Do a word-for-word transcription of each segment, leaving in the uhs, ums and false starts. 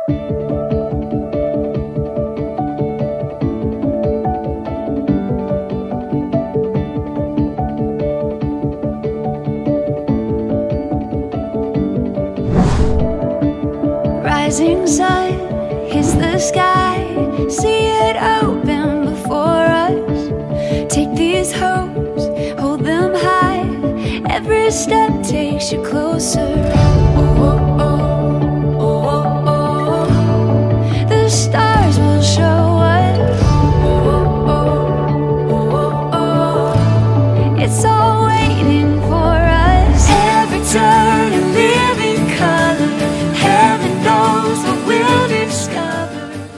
Rising sun hits the sky, see it open before us. Take these hopes, hold them high. Every step takes you closer. Oh, oh, oh, oh, oh, oh. The stars will show us. Oh, oh, oh, oh, oh. It's all waiting for us. Every turn a living color. Heaven knows what we'll discover.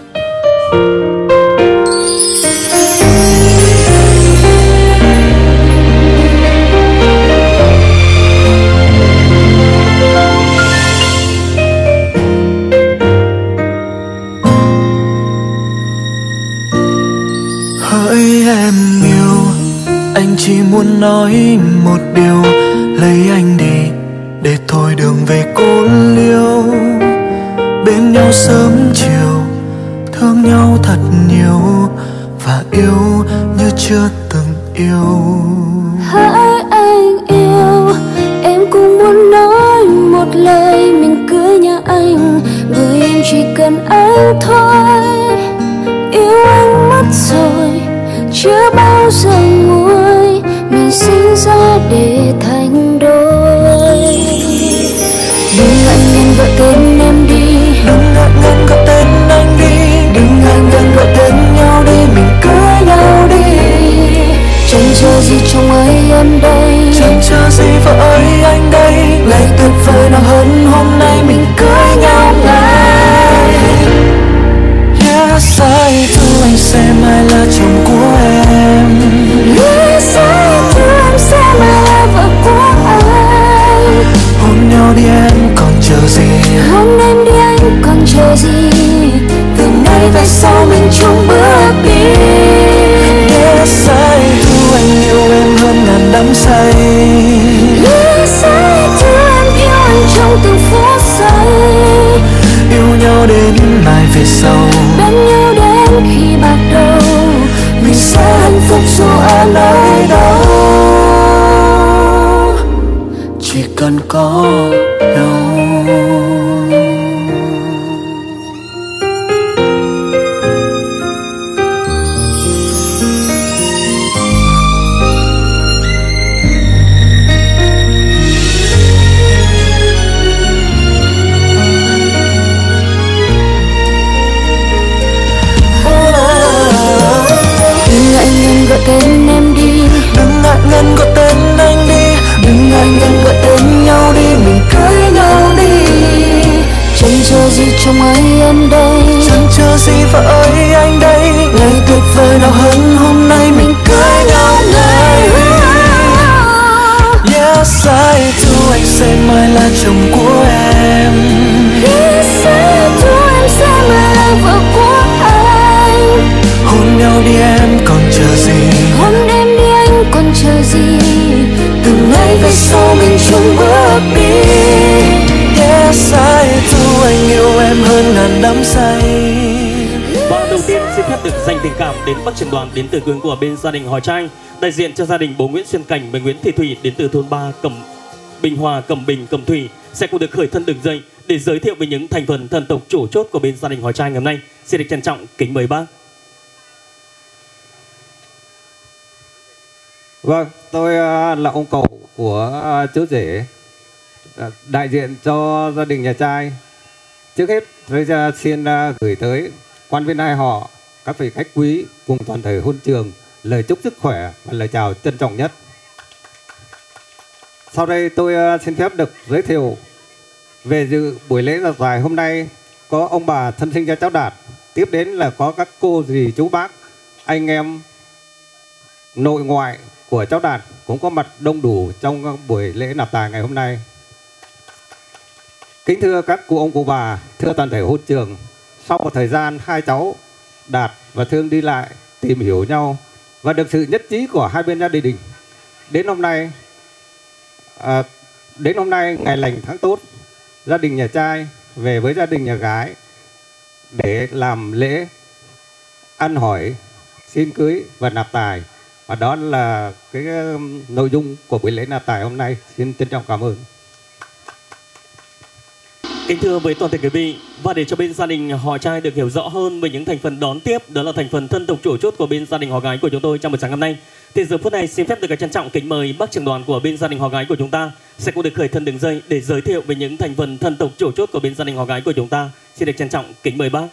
Hỡi em yêu, anh chỉ muốn nói một điều, lấy anh đi để thôi đường về cô liêu. Bên nhau sớm chiều, thương nhau thật nhiều và yêu như chưa từng yêu. Hỡi anh yêu, em cũng muốn nói một lời mình cưới nhà anh, bởi em chỉ cần anh thôi. Yêu anh mất rồi, chưa bao giờ nguôi, mình sinh ra để thành đôi. Đừng ngại ngần gọi tên em đi, đừng ngại ngần gọi tên anh đi, đừng ngại ngần gọi tên nhau đi, mình cưới nhau đi. Chẳng chờ gì trong ấy em đây, chẳng chờ gì vợ ơi anh đây. Ngày tuyệt vời nào hơn hôm nay mình cưới nhau ngay. Yes, I do, anh sẽ mãi là chồng của em. Yes, I do, em sẽ mãi là vợ của anh. Hôn nhau đi em còn chờ gì, hôn em đi anh còn chờ gì. Từ nay về sau mình chung bước đi. Yes, I do, anh yêu em hơn ngàn đắm say. Yes, I do, em yêu anh trong từng phút giây. Yêu nhau đến mai về sau, bên nhau đến khi bạc đầu. Mình sẽ hạnh phúc dù ở nơi đâu, chỉ cần có nhau. Gọi tên em đi, đừng ngại ngần gọi tên anh đi, đừng ngại ngần gọi tên nhau đi, mình cưới nhau đi. Chẳng chờ gì trong ấy em đây, chẳng chờ gì vợ ơi anh đây. Ngày tuyệt vời nào hơn hôm nay mình cưới nhau ngay. Yes, I do, anh sẽ mãi là chồng của em. Yes, I do, em sẽ mãi là vợ của anh. Hôn nhau đi em còn chờ gì, hôn em đi anh còn chờ gì. Từ nay về sau mình chung bước đi. Yes, I do, anh yêu em hơn ngàn đắm say. Và đầu tiên xin phép được dành tình cảm đến bác trưởng đoàn đến từ hướng của bên gia đình Hoài Trai, đại diện cho gia đình bố Nguyễn Xuân Cảnh và Nguyễn Thị Thủy đến từ thôn ba Cẩm Bình Hòa, Cẩm Bình, Cẩm Thủy sẽ cùng được khởi thân đường dây để giới thiệu về những thành phần thần tộc chủ chốt của bên gia đình Hoài Trai ngày hôm nay. Xin được trân trọng kính mời bác. Vâng, tôi là ông cậu của chú rể, đại diện cho gia đình nhà trai. Trước hết tôi xin gửi tới quan viên hai họ, các vị khách quý cùng toàn thể hôn trường lời chúc sức khỏe và lời chào trân trọng nhất. Sau đây tôi xin phép được giới thiệu về dự buổi lễ giặt dài hôm nay. Có ông bà thân sinh cho cháu Đạt, tiếp đến là có các cô dì chú bác, anh em nội ngoại của cháu Đạt cũng có mặt đông đủ trong buổi lễ nạp tài ngày hôm nay. Kính thưa các cụ ông cụ bà, thưa toàn thể hôn trường, sau một thời gian hai cháu Đạt và Thương đi lại tìm hiểu nhau và được sự nhất trí của hai bên gia đình, đến hôm nay à, đến hôm nay ngày lành tháng tốt, gia đình nhà trai về với gia đình nhà gái để làm lễ ăn hỏi, xin cưới và nạp tài. Và đó là cái nội dung của buổi lễ nạp tài hôm nay. Xin trân trọng cảm ơn. Kính thưa với toàn thể quý vị, và để cho bên gia đình họ trai được hiểu rõ hơn về những thành phần đón tiếp, đó là thành phần thân tộc chủ chốt của bên gia đình họ gái của chúng tôi trong buổi sáng hôm nay, thì giờ phút này xin phép được trân trọng kính mời bác trưởng đoàn của bên gia đình họ gái của chúng ta sẽ cũng được khởi thân đường dây để giới thiệu về những thành phần thân tộc chủ chốt của bên gia đình họ gái của chúng ta. Xin được trân trọng kính mời bác.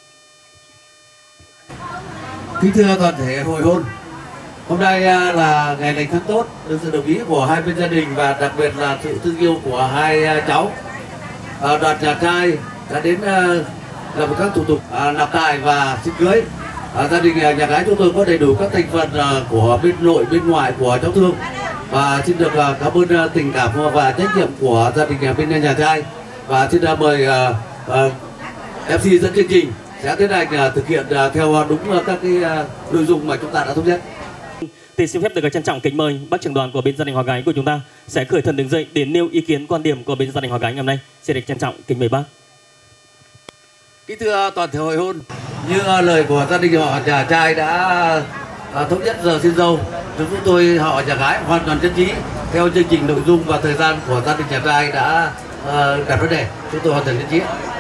Kính thưa toàn thể hội hôn, hôm nay là ngày lành tháng tốt, được sự đồng ý của hai bên gia đình và đặc biệt là sự thương yêu của hai cháu. Đoàn nhà trai đã đến làm các thủ tục nạp tài và xin cưới. Gia đình nhà gái chúng tôi có đầy đủ các thành phần của bên nội bên ngoại của cháu thương, và xin được cảm ơn tình cảm và trách nhiệm của gia đình bên nhà trai, và xin mời em xê dẫn chương trình sẽ tiến hành thực hiện theo đúng các cái nội dung mà chúng ta đã thống nhất. Thì xin phép được trân trọng kính mời bác trưởng đoàn của bên gia đình họ gái của chúng ta sẽ khởi thân đứng dậy để nêu ý kiến quan điểm của bên gia đình họ gái ngày hôm nay. Xin được trân trọng kính mời bác. Kính thưa toàn thể hội hôn, như lời của gia đình họ nhà trai đã thống nhất giờ xin dâu, chúng tôi họ nhà gái hoàn toàn nhất trí theo chương trình nội dung và thời gian của gia đình nhà trai đã đặt vấn đề, chúng tôi hoàn toàn nhất trí.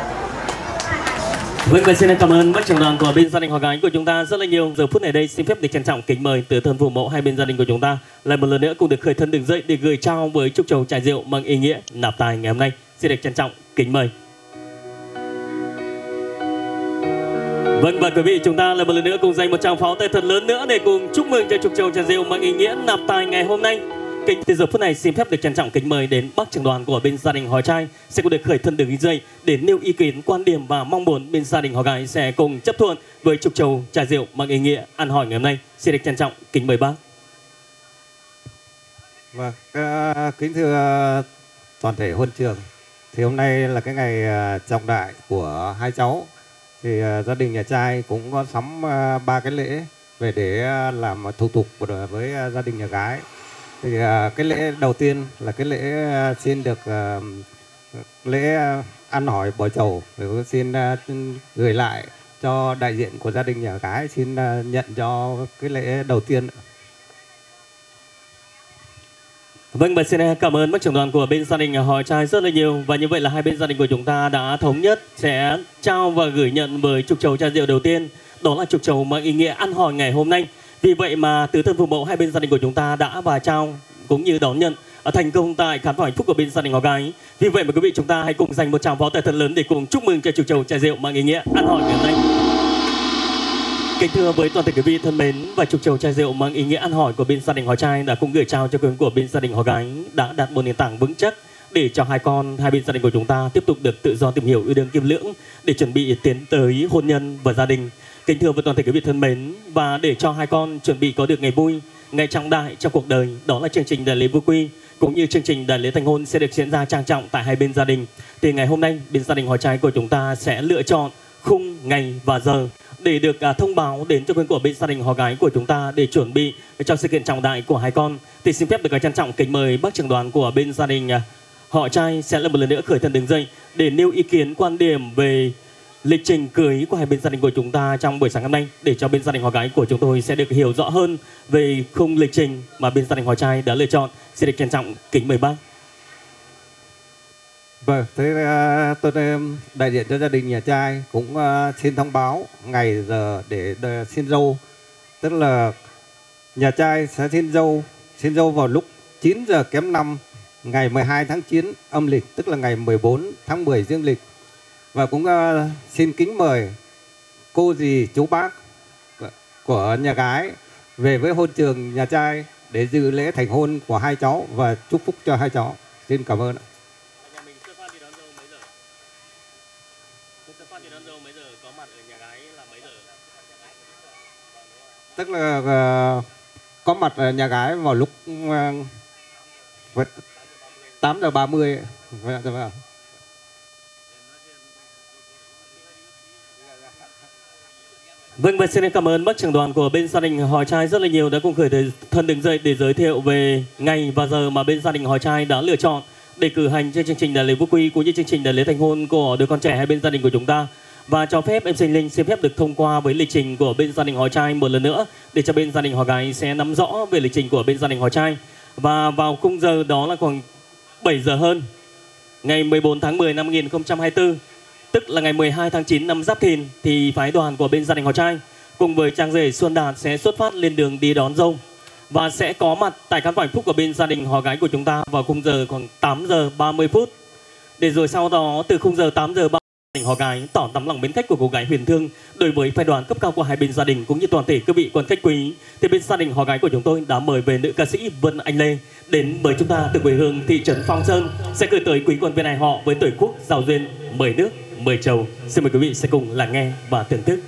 Vâng, và xin cảm ơn bác trưởng đoàn của bên gia đình họ gái của chúng ta rất là nhiều. Giờ phút này đây xin phép được trân trọng kính mời từ thân phụ mẫu hai bên gia đình của chúng ta lại một lần nữa cùng được khởi thân đứng dậy để gửi trao với chúc chầu trà rượu mang ý nghĩa nạp tài ngày hôm nay. Xin được trân trọng kính mời. Vâng, và quý vị, chúng ta lại một lần nữa cùng dành một tràng pháo tay thật lớn nữa để cùng chúc mừng cho chúc chầu trà rượu mang ý nghĩa nạp tài ngày hôm nay. Kính từ giờ phút này xin phép được trân trọng kính mời đến bác trưởng đoàn của bên gia đình họ trai sẽ có được khởi thân đứng dậy để nêu ý kiến, quan điểm và mong muốn bên gia đình họ gái sẽ cùng chấp thuận với chúc chầu trà rượu mang ý nghĩa ăn hỏi ngày hôm nay. Xin được trân trọng kính mời bác. Vâng, kính thưa toàn thể huân trường, thì hôm nay là cái ngày trọng đại của hai cháu. Thì gia đình nhà trai cũng có sắm ba cái lễ về để làm thủ tục với gia đình nhà gái. Thì cái lễ đầu tiên là cái lễ xin được lễ ăn hỏi bò chầu, rồi xin gửi lại cho đại diện của gia đình nhà gái xin nhận cho cái lễ đầu tiên. Vâng, và xin cảm ơn bác trưởng đoàn của bên gia đình họ trai rất là nhiều. Và như vậy là hai bên gia đình của chúng ta đã thống nhất sẽ trao và gửi nhận với chục chầu trà rượu đầu tiên, đó là chục chầu mang ý nghĩa ăn hỏi ngày hôm nay. Vì vậy mà từ thân phụ mẫu hai bên gia đình của chúng ta đã và trao cũng như đón nhận ở thành công tại khán phòng hạnh phúc của bên gia đình họ gái. Vì vậy mà quý vị, chúng ta hãy cùng dành một tràng pháo tay thật lớn để cùng chúc mừng cho chục chầu trà rượu mang ý nghĩa ăn hỏi ngày hôm nay. Kính thưa với toàn thể quý vị thân mến, và chục chầu trà rượu mang ý nghĩa ăn hỏi của bên gia đình họ trai đã cũng gửi trao cho quý của bên gia đình họ gái đã đặt một nền tảng vững chắc để cho hai con hai bên gia đình của chúng ta tiếp tục được tự do tìm hiểu yêu đương kim lưỡng để chuẩn bị tiến tới hôn nhân và gia đình. Kính thưa với toàn thể quý vị thân mến, và để cho hai con chuẩn bị có được ngày vui, ngày trọng đại trong cuộc đời, đó là chương trình đại lễ vui quy cũng như chương trình đại lễ thành hôn sẽ được diễn ra trang trọng tại hai bên gia đình. Thì ngày hôm nay bên gia đình họ trai của chúng ta sẽ lựa chọn khung, ngày và giờ để được à, thông báo đến cho quý của bên gia đình họ gái của chúng ta để chuẩn bị cho sự kiện trọng đại của hai con. Thì xin phép được trân trọng kính mời bác trưởng đoàn của bên gia đình à, họ trai sẽ là một lần nữa khởi thân đứng dậy để nêu ý kiến, quan điểm về lịch trình cưới của hai bên gia đình của chúng ta trong buổi sáng hôm nay, để cho bên gia đình họ gái của chúng tôi sẽ được hiểu rõ hơn về khung lịch trình mà bên gia đình họ trai đã lựa chọn. Xin được trân trọng kính mời bác. Vâng, thế uh, tôi um, đại diện cho gia đình nhà trai cũng uh, xin thông báo ngày giờ để uh, xin dâu. Tức là nhà trai sẽ xin dâu xin dâu vào lúc chín giờ kém năm ngày mười hai tháng chín âm lịch, tức là ngày mười bốn tháng mười dương lịch. Và cũng uh, xin kính mời cô dì chú bác của nhà gái về với hôn trường nhà trai để dự lễ thành hôn của hai cháu và chúc phúc cho hai cháu. Xin cảm ơn. Tức là uh, có mặt ở nhà gái vào lúc uh, tám giờ ba mươi. Vâng, và xin cảm ơn bác trưởng đoàn của bên gia đình họ trai rất là nhiều đã cùng khởi thân đứng dậy để giới thiệu về ngày và giờ mà bên gia đình họ trai đã lựa chọn để cử hành cho chương trình đại lễ vũ quy cũng như chương trình đại lễ thành hôn của đứa con trẻ hai bên gia đình của chúng ta. Và cho phép em Sinh Linh xin phép được thông qua với lịch trình của bên gia đình họ trai một lần nữa để cho bên gia đình họ gái sẽ nắm rõ về lịch trình của bên gia đình họ trai. Và vào khung giờ đó là khoảng bảy giờ hơn, ngày mười bốn tháng mười năm hai nghìn không trăm hai mươi tư, tức là ngày mười hai tháng chín năm Giáp Thìn, thì phái đoàn của bên gia đình họ trai cùng với chàng rể Xuân Đạt sẽ xuất phát lên đường đi đón dâu và sẽ có mặt tại khán phòng hạnh phúc của bên gia đình họ gái của chúng ta vào khung giờ khoảng tám giờ ba mươi phút. Để rồi sau đó từ khung giờ tám giờ ba mươi họ gái tỏ tấm lòng mến khách của cô gái Huyền Thương đối với phái đoàn cấp cao của hai bên gia đình cũng như toàn thể quý vị quan khách quý, thì bên gia đình họ gái của chúng tôi đã mời về nữ ca sĩ Vân Anh Lê đến với chúng ta từ quê hương thị trấn Phong Sơn, sẽ gửi tới quý quan viên này họ với tuổi khúc giao duyên mười nước mười trầu. Xin mời quý vị sẽ cùng lắng nghe và thưởng thức.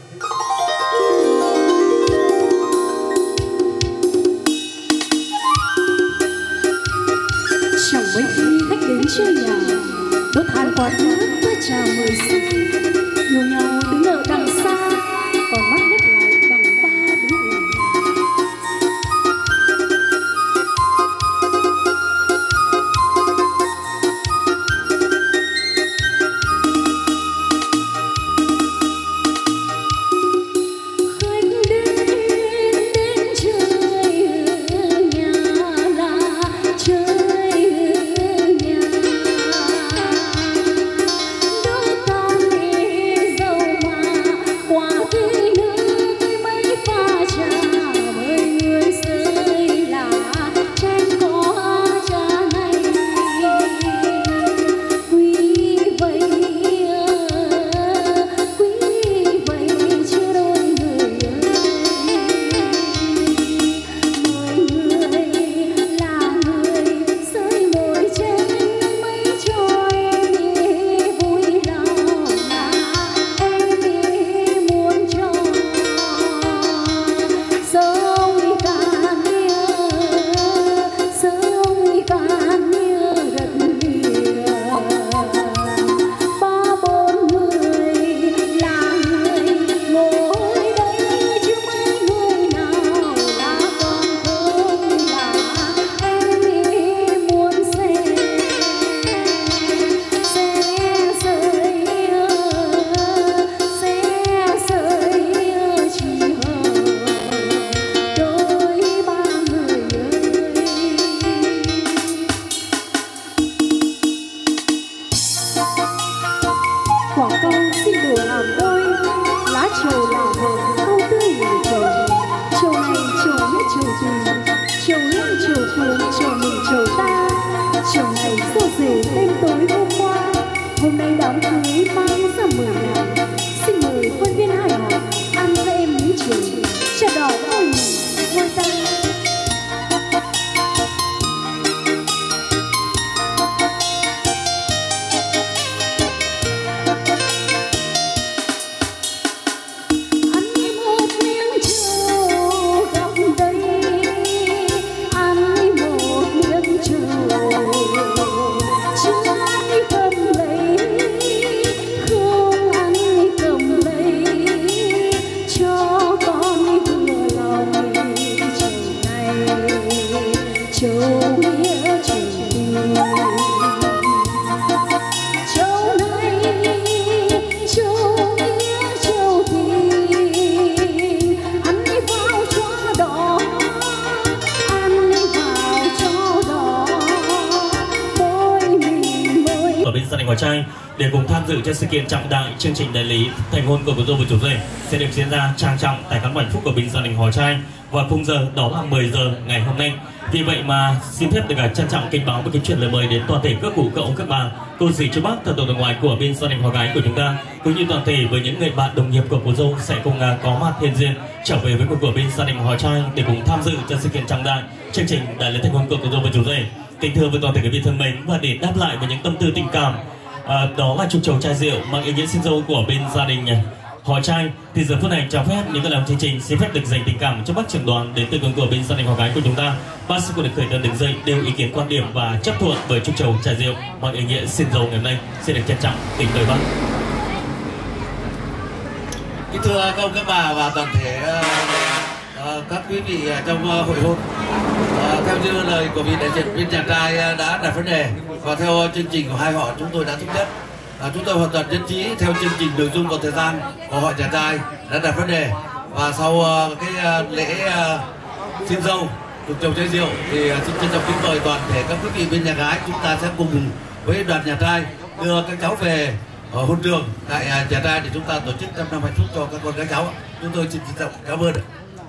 Chẳng mấy khi khách đến chơi nhà, đốt than quạt nước với trà mười xuân, yêu nhau đứng ở đằng xa, còn mắt nhắc lại bằng ba đứa người. Khách đến đến chơi ở nhà là chơi ở nhà, đôi ta mê dâu mà qua cây nước mấy pha trà, mời người rơi là trên có trà này. Quý vậy quý vậy chưa đôi người ơi, mọi người là người rơi môi trên mấy cho em đi vui lòng là em đi muốn cho sông cạn nhớ sông cạn nhớ rất nhiều. Ba bốn người là người ngồi đây chứ mấy người nào là còn không là em đi muốn xe xe rơi xe rơi chỉ hờ đôi ba người ơi. Quả câu xin đồ làm đôi, lá trầu là hợp câu tươi người trầu. Trầu này trầu nhất trầu gì, trầu lăng trầu phường trầu mình trầu ta. Trầu này do rể đêm tối hôm qua, hôm nay đám cưới mang ra mười ngàn. Xin mời quan viên hai họ ăn cho em miếng trầu, trà đỏ ôi ngoài ta. Ăn một miếng trầu góc đây, ăn một miếng trầu chưa ăn cầm lấy, không ăn cầm lấy cho con vừa lòng. Trầu này trầu nghĩa trầu tình, trầu này trầu nghĩa trầu tình, ăn đi vào cho đỏ, ăn đi vào cho đỏ, môi mình môi. Ở bên gia đình họ trai để cùng tham dự cho sự kiện trọng đại, chương trình đại lý thành hôn của cô dâu và chủ rể sẽ được diễn ra trang trọng tại khán phòng hạnh phúc của bên gia đình họ trai vào khung giờ đó là mười giờ ngày hôm nay. Vì vậy mà xin phép được trân trọng kính báo và kính chuyển lời mời đến toàn thể các cụ cậu các bà cô dì chú bác thân tổ đồng ngoài của bên gia đình họ gái của chúng ta, cũng như toàn thể với những người bạn đồng nghiệp của cô dâu sẽ cùng có mặt hiện diện trở về với cuộc của bên gia đình họ trai để cùng tham dự cho sự kiện trọng đại, chương trình đại lễ thành hôn của cô dâu và chủ rể. Kính thưa với toàn thể quý vị thân mến, và để đáp lại với những tâm tư tình cảm, à, đó là chục chầu chai rượu mang ý nghĩa xin dâu của bên gia đình họ trai, thì giờ phút này cho phép những người làm chương trình xin phép được dành tình cảm cho bác trưởng đoàn đến từ của bên gia đình họ gái của chúng ta. Bác sẽ được khởi đơn đứng dậy đều ý kiến quan điểm và chấp thuận với chục chầu trà rượu mang ý nghĩa xin dâu ngày hôm nay. Xin được trân trọng kính mời bác. Kính thưa các ông các bà và toàn thể uh, uh, các quý vị trong uh, hội hôn, uh, theo như lời của vị đại diện bên chàng trai uh, đã đặt vấn đề và theo chương trình của hai họ chúng tôi đã thống nhất À, chúng tôi hoàn toàn nhất trí theo chương trình nội dung và thời gian của hội nhà trai đã đặt vấn đề. Và sau uh, cái uh, lễ uh, xin dâu tục chầu chai rượu thì uh, xin trân trọng kính mời toàn thể các quý vị bên nhà gái, chúng ta sẽ cùng với đoàn nhà trai đưa các cháu về ở hôn trường tại uh, nhà trai để chúng ta tổ chức trăm năm hạnh phúc cho các con các cháu. Chúng tôi xin trân trọng cảm ơn.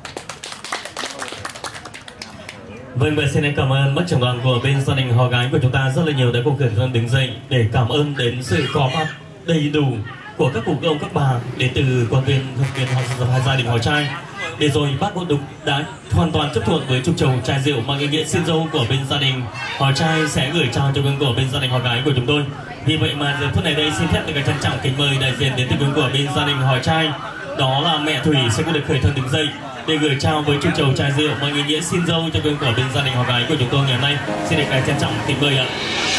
Vâng, và xin cảm ơn bác trưởng đoàn của bên gia đình họ gái của chúng ta rất là nhiều đã cùng khởi thân đứng dậy để cảm ơn đến sự có mặt đầy đủ của các cụ ông các bà đến từ quan viên thân viên họ hai gia đình họ trai. Để rồi bác cũng đúng đã hoàn toàn chấp thuận với trục chầu chai rượu mang ý nghĩa xin dâu của bên gia đình họ trai sẽ gửi trao cho gương của bên gia đình họ gái của chúng tôi. Vì vậy mà giờ phút này đây xin phép được trân trọng kính mời đại diện đến từ gương của bên gia đình họ trai, đó là mẹ Thủy sẽ được khởi thân đứng dậy để gửi trao với trục chầu chai rượu mang ý nghĩa xin dâu cho gương của bên gia đình họ gái của chúng tôi ngày hôm nay. Xin được trân trọng kính mời ạ.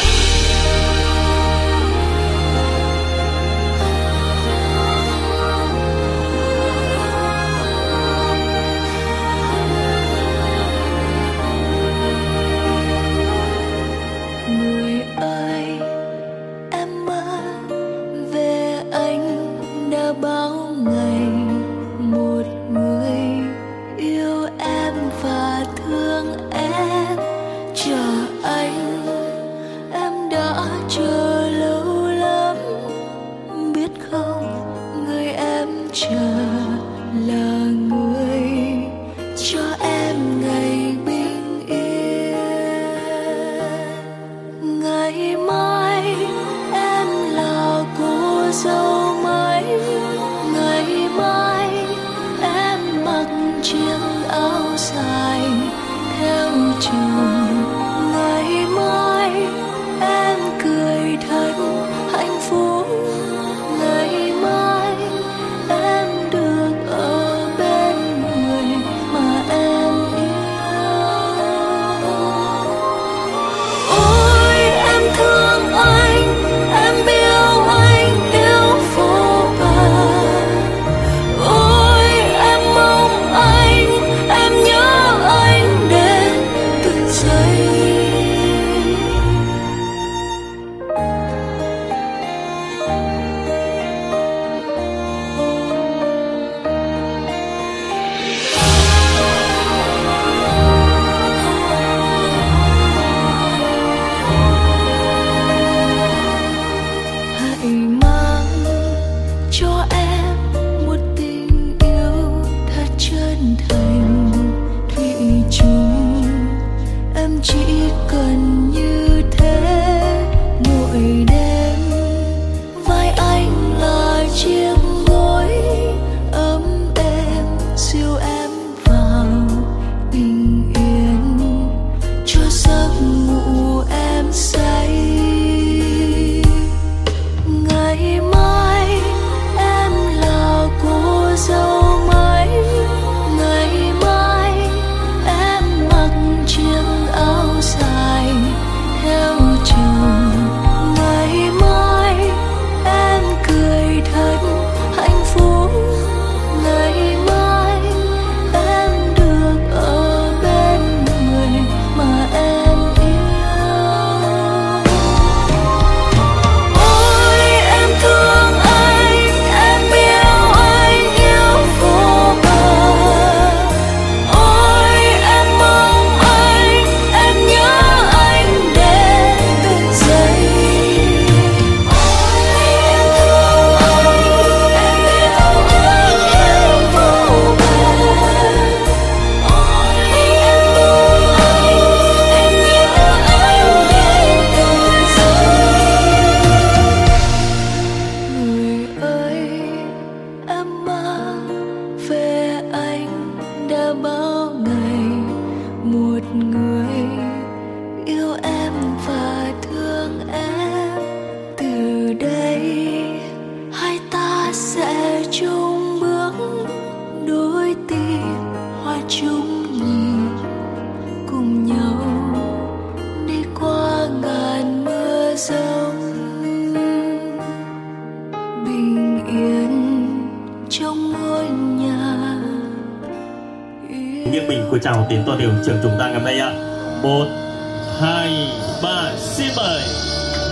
Nghiêng mình cúi chào đến toàn thể trường chúng ta ngày hôm nay ạ. Một, hai, ba, xin mời.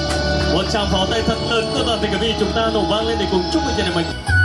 Một tràng pháo tay thật lớn của toàn thể quý vị, chúng ta nổ vang lên để cùng chúc mừng gia đình mình.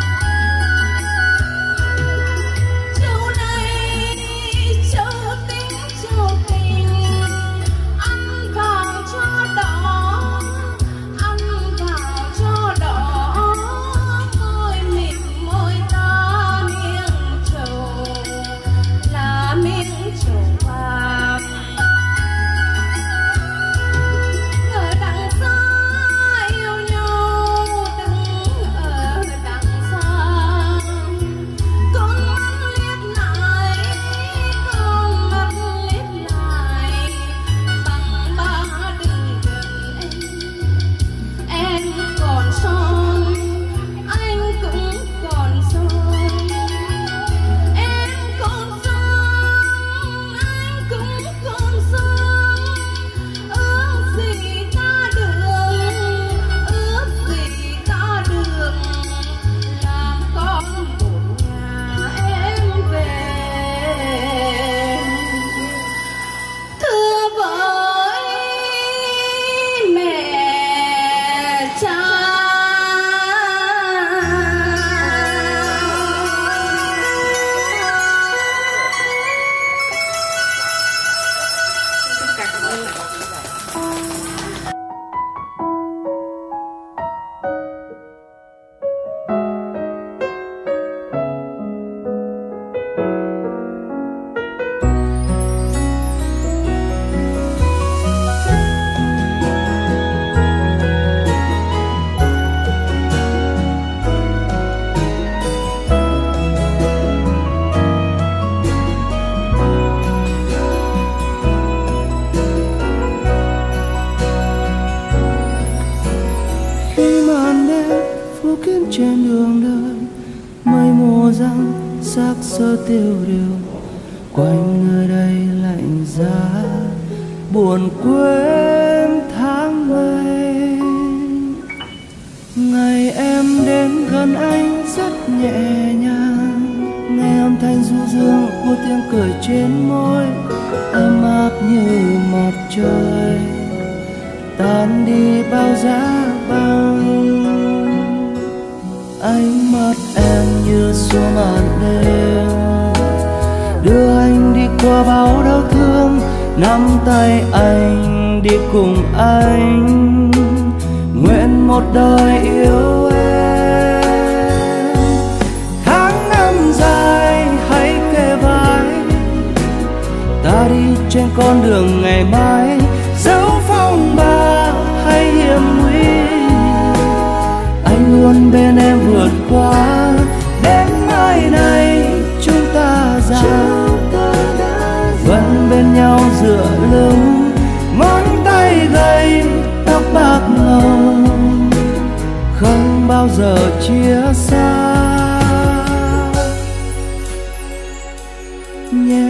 Trên đường đời mây mù răng xác sơ tiêu điều, quanh nơi đây lạnh giá buồn quên tháng ngày. Ngày em đến gần anh rất nhẹ nhàng, nghe âm thanh du dương của tiếng cười trên môi, ấm áp như mặt trời tan đi bao giá băng. Ánh mắt em như xua màn đêm, đưa anh đi qua bao đau thương, nắm tay anh đi cùng anh, nguyện một đời yêu em. Tháng năm dài hãy kề vai, ta đi trên con đường ngày mai, dẫu phong ba hay hiểm nguy, anh luôn bên em vượt qua. Đến mai này chúng ta già, vẫn bên nhau dựa lưng, ngón tay gầy tóc bạc màu, không bao giờ chia xa nhé.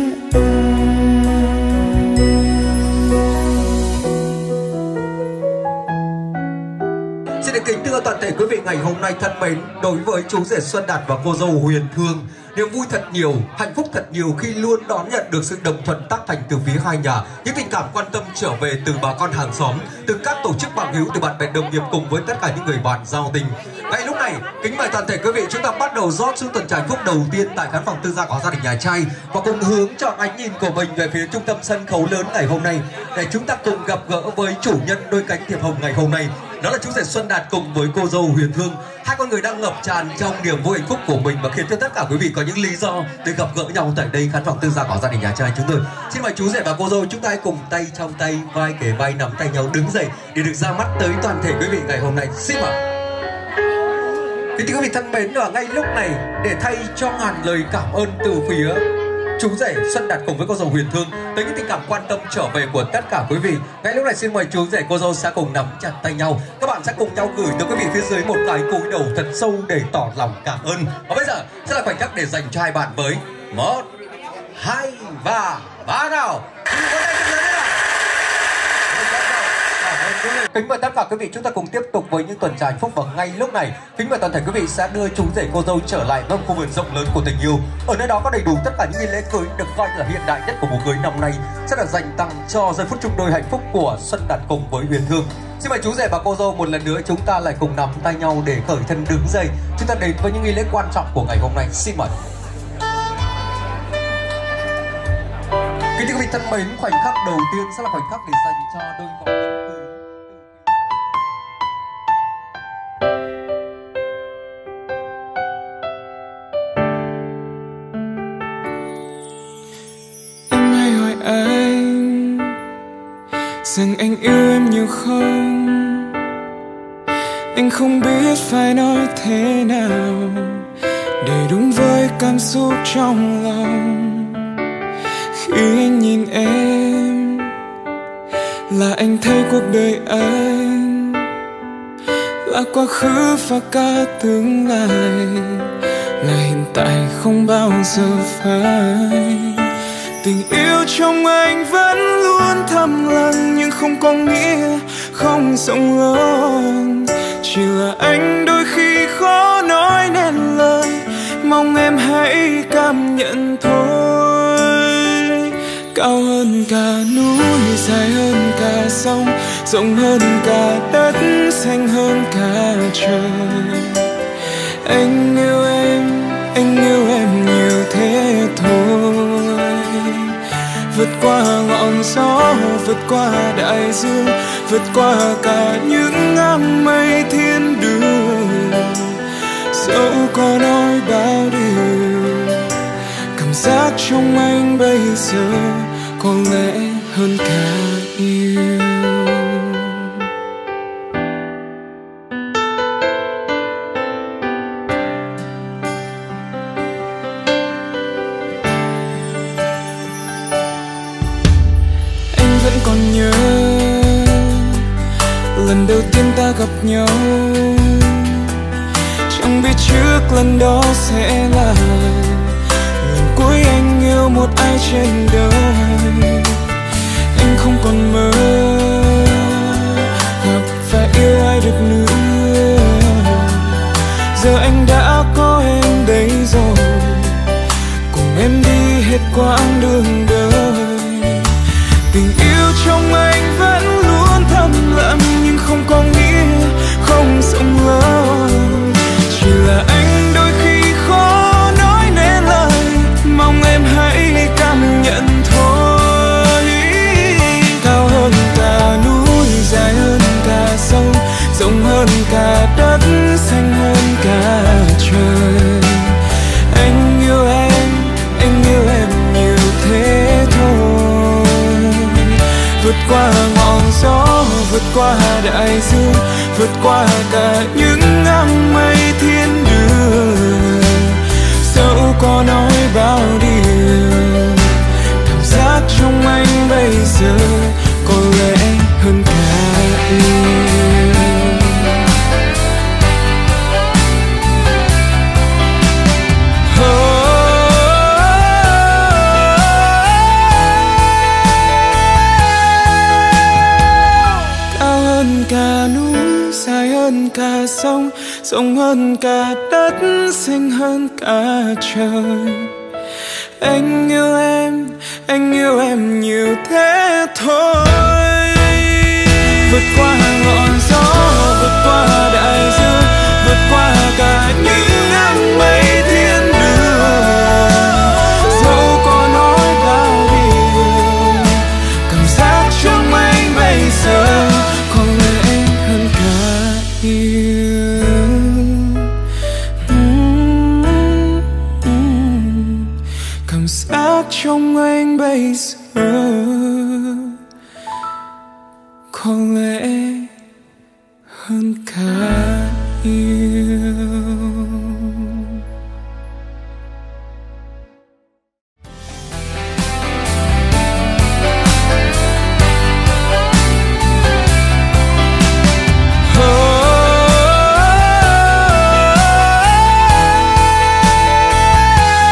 Kính thưa toàn thể quý vị, ngày hôm nay thân mến, đối với chú rể Xuân Đạt và cô dâu Huyền Thương, niềm vui thật nhiều, hạnh phúc thật nhiều khi luôn đón nhận được sự đồng thuận tác thành từ phía hai nhà, những tình cảm quan tâm trở về từ bà con hàng xóm, từ các tổ chức bằng hữu, từ bạn bè đồng nghiệp cùng với tất cả những người bạn giao tình. Ngay lúc này, kính mời toàn thể quý vị chúng ta bắt đầu rót xuống tuần trải phúc đầu tiên tại khán phòng tư gia của gia đình nhà trai và cùng hướng chọn ánh nhìn của mình về phía trung tâm sân khấu lớn ngày hôm nay để chúng ta cùng gặp gỡ với chủ nhân đôi cánh thiệp hồng ngày hôm nay. Đó là chú rể Xuân Đạt cùng với cô dâu Huyền Thương, hai con người đang ngập tràn trong niềm vui hạnh phúc của mình và khiến cho tất cả quý vị có những lý do để gặp gỡ nhau tại đây khán phòng tư gia của gia đình nhà trai chúng tôi. Xin mời chú rể và cô dâu chúng ta hãy cùng tay trong tay, vai kề vai, nắm tay nhau đứng dậy để được ra mắt tới toàn thể quý vị ngày hôm nay. Xin mời. Kính thưa quý vị thân mến, ở ngay lúc này để thay cho ngàn lời cảm ơn từ phía chú rể Xuân Đạt cùng với cô dâu Huyền Thương tới những tình cảm quan tâm trở về của tất cả quý vị, ngay lúc này xin mời chú rể cô dâu sẽ cùng nắm chặt tay nhau. Các bạn sẽ cùng nhau gửi tới quý vị phía dưới một cái cúi đầu thật sâu để tỏ lòng cảm ơn. Và bây giờ sẽ là khoảnh khắc để dành cho hai bạn với một, hai và ba nào. Cảm ơn Kính mời tất cả quý vị chúng ta cùng tiếp tục với những tuần trà hạnh phúc, và ngay lúc này kính mời toàn thể quý vị sẽ đưa chú rể cô dâu trở lại với khu vườn rộng lớn của tình yêu. Ở nơi đó có đầy đủ tất cả những nghi lễ cưới được coi là hiện đại nhất của cuộc cưới năm nay sẽ được dành tặng cho giây phút chung đôi hạnh phúc của Xuân Đạt cùng với Huyền Thương. Xin mời chú rể và cô dâu một lần nữa chúng ta lại cùng nắm tay nhau để khởi thân đứng dậy. Chúng ta đến với những nghi lễ quan trọng của ngày hôm nay. Xin mời. Kính thưa quý vị thân mến, khoảnh khắc đầu tiên sẽ là khoảnh khắc để dành cho đôi vợ đám cưới. Em hay hỏi anh rằng anh yêu em nhiều không? Anh không biết phải nói thế nào để đúng với cảm xúc trong lòng. Khi anh nhìn em là anh thấy cuộc đời anh là quá khứ và cả tương lai, là hiện tại không bao giờ phai. Tình yêu trong anh vẫn luôn thầm lặng, nhưng không có nghĩa không rộng lớn. Chỉ là anh đôi khi khó nói nên lời, mong em hãy cảm nhận thôi. Cao hơn cả núi, dài hơn cả sông, rộng hơn cả đất, xanh hơn cả trời. Anh yêu em, anh yêu em nhiều thế thôi. Vượt qua ngọn gió, vượt qua đại dương, vượt qua cả những áng mây thiên đường. Dẫu có nói bao điều, cảm giác trong anh bây giờ có lẽ hơn cả yêu. Anh vẫn còn nhớ lần đầu tiên ta gặp nhau, chẳng biết trước lần đó sẽ là lần cuối anh yêu một ai trên đời. Anh không còn mơ gặp và yêu ai được nữa, giờ anh đã có em đây rồi, cùng em đi hết quãng đường đời. Tình yêu trong anh vẫn luôn thầm lặng, nhưng không có nghĩa không rộng lớn. Chỉ là anh đôi khi khó nói nên lời, mong em hãy cảm nhận thôi. Cao hơn cả núi, dài hơn cả sông, rộng hơn cả đất, xanh hơn cả trời. Anh yêu em, anh yêu em nhiều thế thôi. Vượt qua ngọn gió, vượt qua đại dương, vượt qua cả những áng mây thiên đường. Dẫu có nói bao điều, cảm giác trong anh bây giờ có lẽ hơn cả yêu. Cả núi, dài hơn cả sông, rộng hơn cả đất, xanh hơn cả trời. Anh yêu em, anh yêu em nhiều thế thôi. Vượt qua ngọn gió, vượt qua đại dương, vượt qua cả những áng mây thiên đường. Dẫu có nói bao điều, cảm giác trong anh bây giờ có lẽ hơn cả yêu. Mm, mm. Cảm giác trong anh bây giờ có lẽ hơn cả yêu.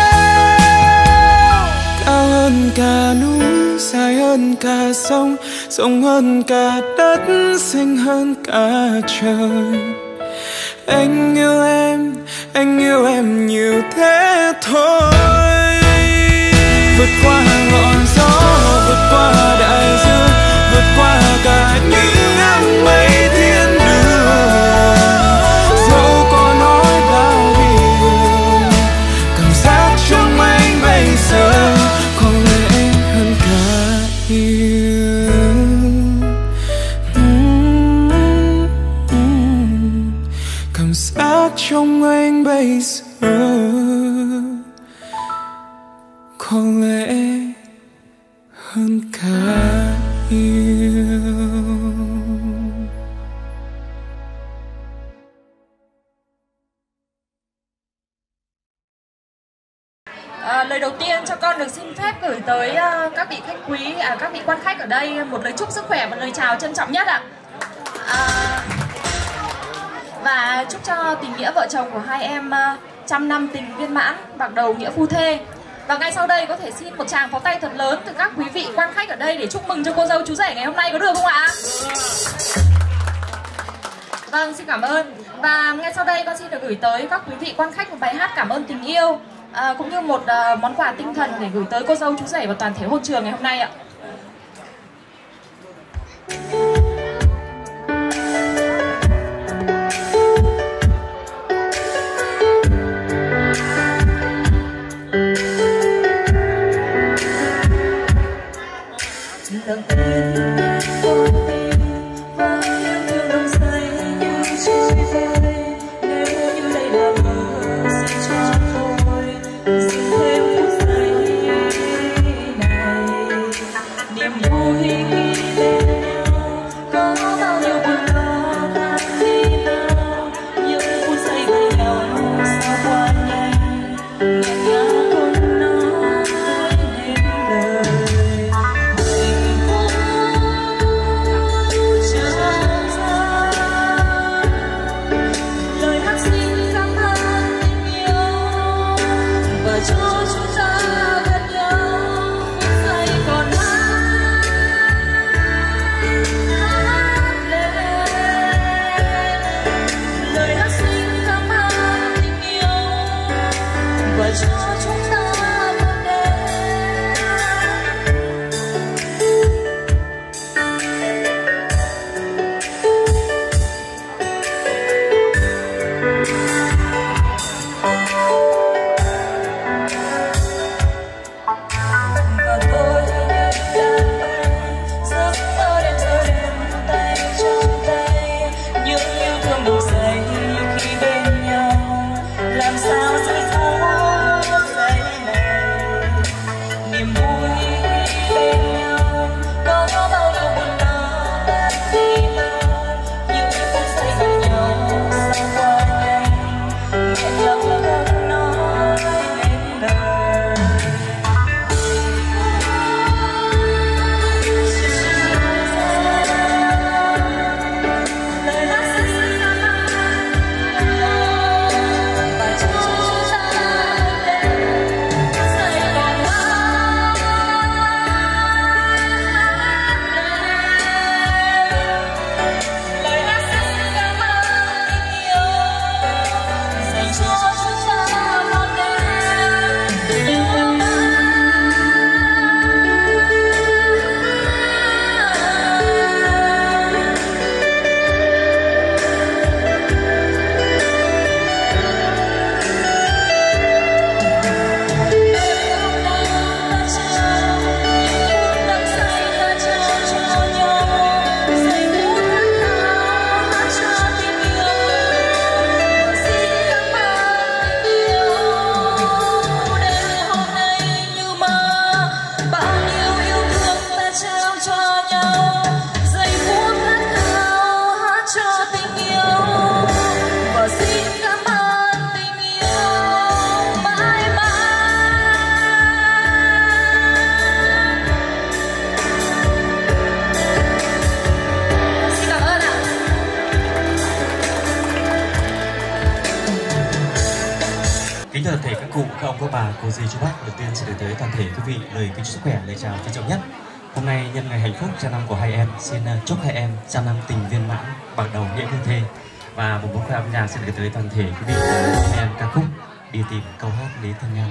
Cả núi, dài hơn cả sông, rộng hơn cả đất, xanh hơn cả trời. Anh yêu em, anh yêu em nhiều thế thôi. Vượt qua ngọn gió, vượt qua đại dương, vượt qua cả những áng mây thiên đường. Dẫu có nói bao điều, cảm giác trong anh bây giờ có lẽ hơn cả yêu. Cảm giác trong anh bây giờ có lẽ hơn cả yêu. À, lời đầu tiên cho con được xin phép gửi tới uh, các vị khách quý, à, các vị quan khách ở đây một lời chúc sức khỏe và lời chào trân trọng nhất ạ. À, và chúc cho tình nghĩa vợ chồng của hai em uh, trăm năm tình viên mãn, bạc đầu nghĩa phu thê. Và ngay sau đây có thể xin một tràng pháo tay thật lớn từ các quý vị quan khách ở đây để chúc mừng cho cô dâu chú rể ngày hôm nay, có được không ạ? Vâng, xin cảm ơn. Và ngay sau đây con xin được gửi tới các quý vị quan khách một bài hát cảm ơn tình yêu, à, cũng như một uh, món quà tinh thần để gửi tới cô dâu chú rể và toàn thể hôn trường ngày hôm nay ạ. Lần tiên con tim và yêu thương nồng say như trôi vơi. Nếu như đây là mơ xin cho tôi xin thêm phút giây này. Niềm vui khi bên nhau có bao nhiêu buồn lo tan đi nào. Những phút giây bên nhau sao qua nhanh, nhẹ nhàng không nói nên lời. Cho chúng ta gần nhau phút giây còn mãi hát lên lời hát xin cảm ơn tình yêu và cho chúng ta một đêm. Kính thưa toàn thể các cụ, các ông, các bà, cô dì, chú bác, đầu tiên xin được tới toàn thể quý vị lời kính chúc sức khỏe, lời chào trân trọng nhất. Hôm nay nhân ngày hạnh phúc trăm năm của hai em, xin chúc hai em trăm năm tình viên mãn, bằng đầu nghĩa như thê. Và một món quà âm nhạc xin gửi tới toàn thể quý vị và hai em ca khúc Đi tìm câu hát lý thân nhau.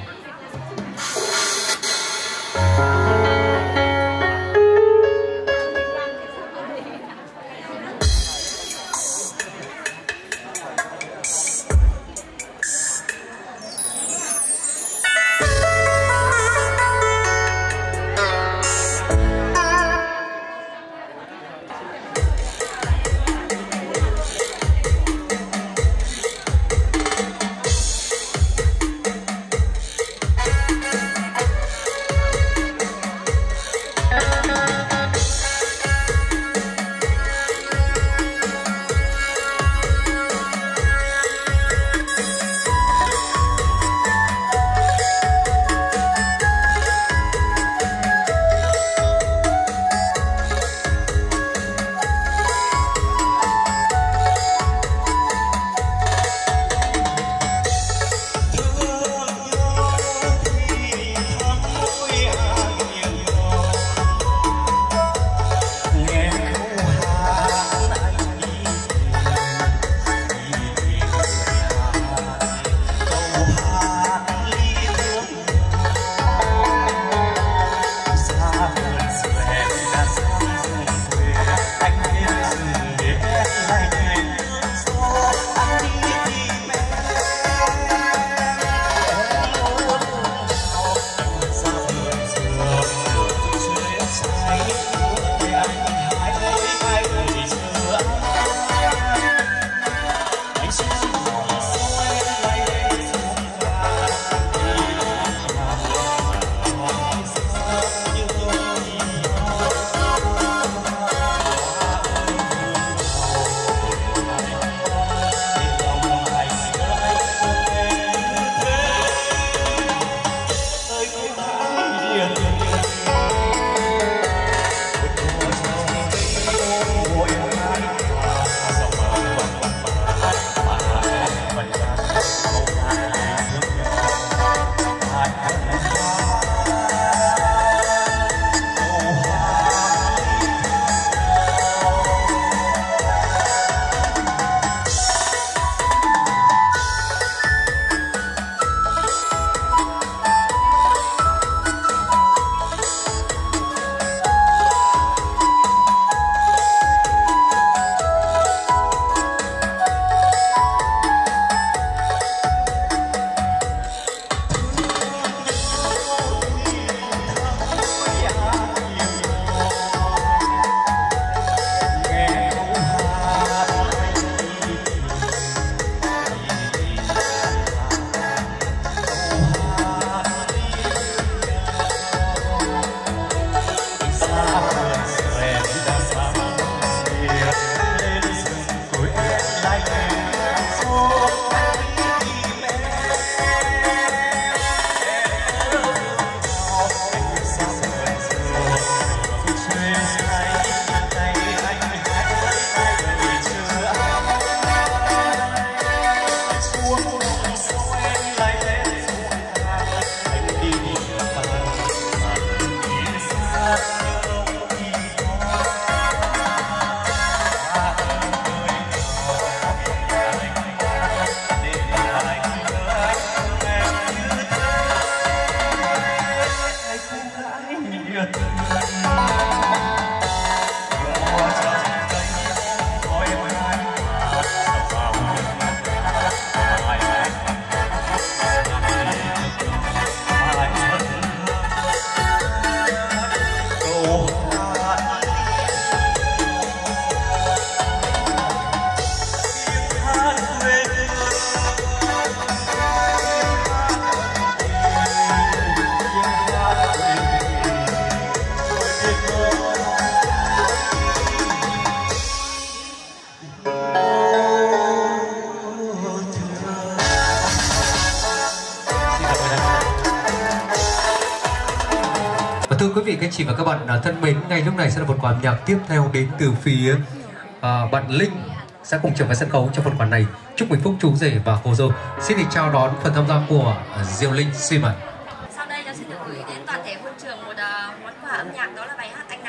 Thưa quý vị, các chị và các bạn thân mến, ngay lúc này sẽ là một quà âm nhạc tiếp theo đến từ phía uh, bạn Linh sẽ cùng trở về sân khấu trong phần quà này. Chúc mừng phúc chú rể và cô dâu. Xin được chào đón phần tham gia của uh, Diệu Linh, xin mời. Sau đây cháu xin được gửi đến toàn thể hội trường một uh, món quà âm nhạc, đó là bài hát Anh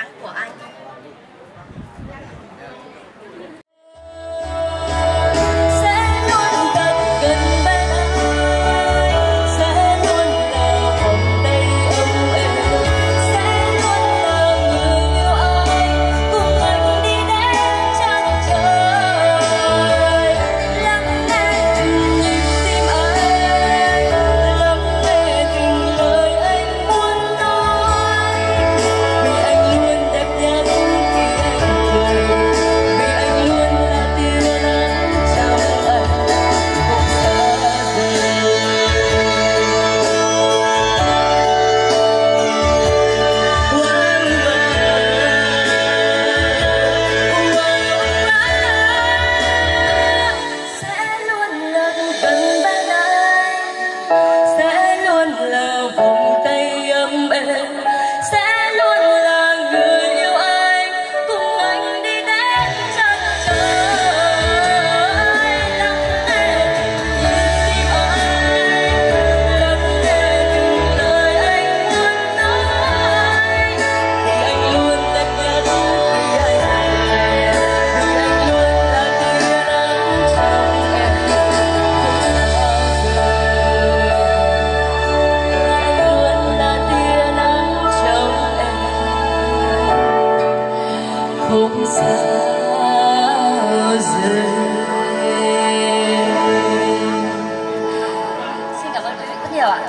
nhiều ạ.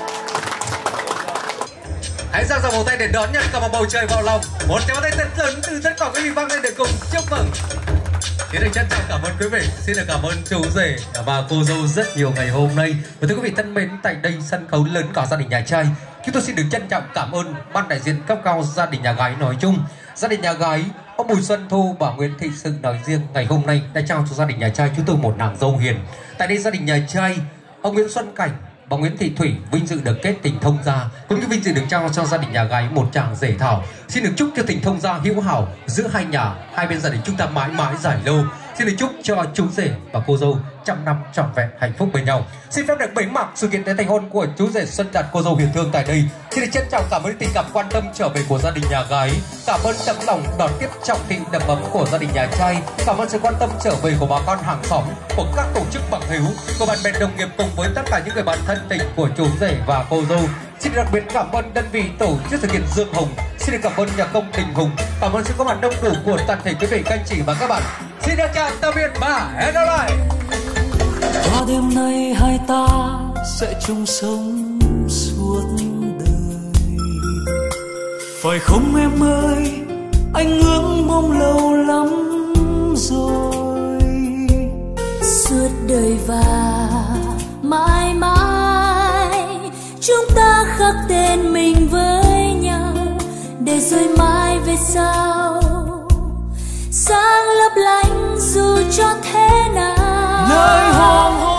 Hãy dang dòng một tay để đón nhận cả một bầu trời vào lòng. Một tràng tay thật lớn từ tất cả quý vị vang lên để cùng chúc mừng. Thế được trân trọng cảm ơn quý vị. Xin được cảm ơn chú rể và cô dâu rất nhiều ngày hôm nay. Và thưa quý vị thân mến, tại đây sân khấu lớn cả gia đình nhà trai, chúng tôi xin được trân trọng cảm ơn ban đại diện cấp cao gia đình nhà gái nói chung, gia đình nhà gái ông Bùi Xuân Thu, bà Nguyễn Thị Sự nói riêng ngày hôm nay đã trao cho gia đình nhà trai chúng tôi một nàng dâu hiền. Tại đây gia đình nhà trai ông Nguyễn Xuân Cảnh, bà Nguyễn Thị Thủy vinh dự được kết tình thông gia, cũng như vinh dự được trao cho gia đình nhà gái một tràng rể thảo. Xin được chúc cho tình thông gia hữu hảo giữa hai nhà, hai bên gia đình chúng ta mãi mãi dài lâu. Xin được chúc cho chú rể và cô dâu trăm năm trọn vẹn hạnh phúc bên nhau. Xin phép được bế mạc sự kiện lễ thành hôn của chú rể Xuân Đạt, cô dâu Huyền Thương tại đây. Xin được trân trọng cảm ơn tình cảm quan tâm trở về của gia đình nhà gái, cảm ơn tấm lòng đón tiếp trọng thị đầm ấm của gia đình nhà trai, cảm ơn sự quan tâm trở về của bà con hàng xóm, của các tổ chức bằng hữu, của bạn bè đồng nghiệp cùng với tất cả những người bạn thân tình của chú rể và cô dâu. Xin đặc biệt cảm ơn đơn vị tổ chức sự kiện Dương Hồng. Xin được cảm ơn nhà công Đình Hùng. Cảm ơn sự có mặt đông đủ của toàn thể quý vị, các anh chị và các bạn. Xin được chào tạm biệt và hẹn gặp lại. Qua đêm nay hai ta sẽ chung sống suốt đời. Phải không em ơi, anh ước mong lâu lắm rồi. Suốt đời và mãi mãi chúng ta khắc tên mình với nhau, để rồi mai về sau sáng lấp lánh dù cho thế nào. Nơi hoàng hôn